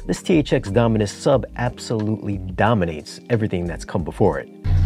This THX Dominus sub absolutely dominates everything that's come before it.